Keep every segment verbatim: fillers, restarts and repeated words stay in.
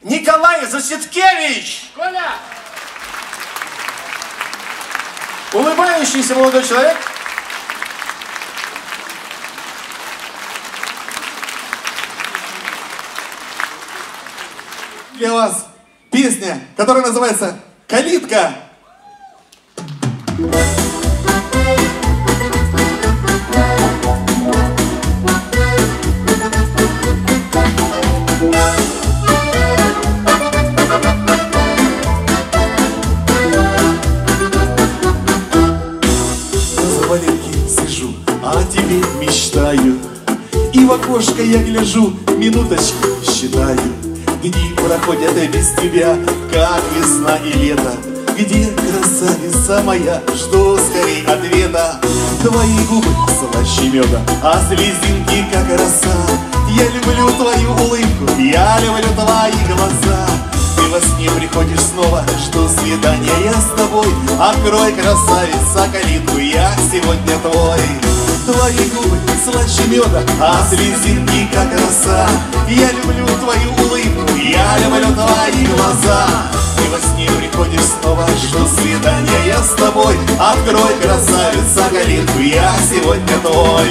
Николай Засидкевич! Коля! Улыбающийся молодой человек. Для вас песня, которая называется «Калитка». За валенки сижу, о тебе мечтаю, и в окошко я гляжу, минуточки считаю. Где проходят без тебя, как весна и лето? Где, красавица моя, жду скорей ответа. Твои губы слаще меда, а слезинки как роса. Я люблю твою улыбку, я люблю твои глаза. Ты во сне приходишь снова, жду свидания я с тобой. Открой, красавица, калитку, я сегодня твой. Твои губы слаще меда, а слезинки как роса. Я люблю твою улыбку, я люблю твои глаза. Ты во сне приходишь снова, жду свидания я с тобой. Открой, красавица, калитку, я сегодня твой.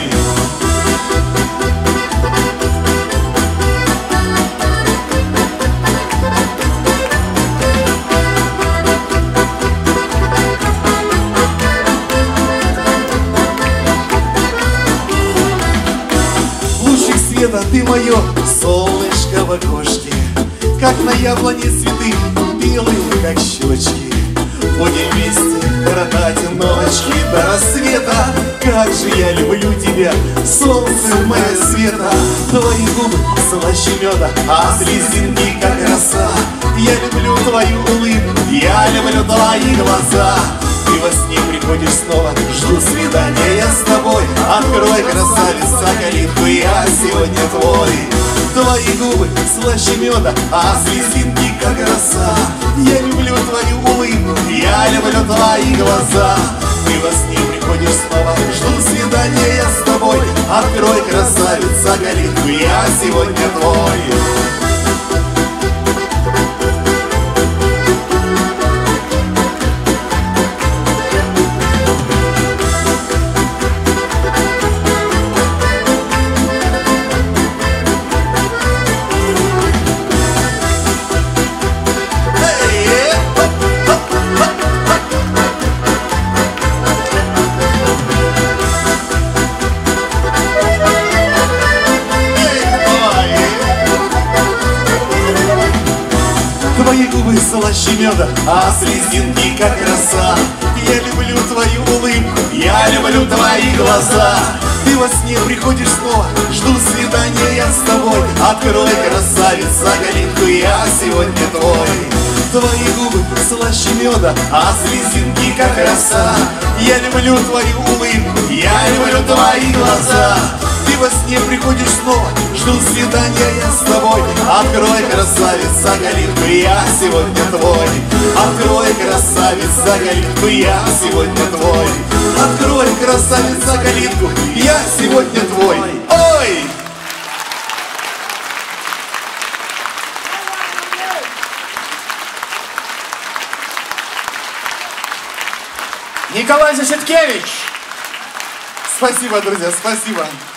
Ты мое солнышко в окошке, как на яблоне цветы, белые, как щелочки. Будем вместе коротать ночки до рассвета. Как же я люблю тебя, солнце мое света. Твои губы слаще меда, а слезинки как роса. Я люблю твою улыбку, я люблю твои глаза. Ты во сне приходишь снова, жду свидания я с тобой. Открой, красавица, калитку, я сегодня твой. Твои губы слаще меда, а слезинки как роса. Я люблю твою улыбку, я люблю твои глаза. Ты во сне приходишь снова, жду свидания я с тобой. Открой, красавица, калитку, я сегодня твой. Твои губы слаще меда, а слезинки как роса. Я люблю твою улыбку, я люблю твои глаза. Ты во сне приходишь снова, жду свидания я с тобой. Открой, красавица, калитку, я сегодня твой. Твои губы слаще меда, а слезинки как роса. Я люблю твою улыбку, я люблю твои глаза. Ты во сне приходишь снова, жду свидания я с тобой. Открой, красавица, калитку, я сегодня твой. Открой, красавица, калитку, я сегодня твой. Открой, красавица, калитку, я сегодня твой. Ой! Николай Засидкевич! Спасибо, друзья, спасибо.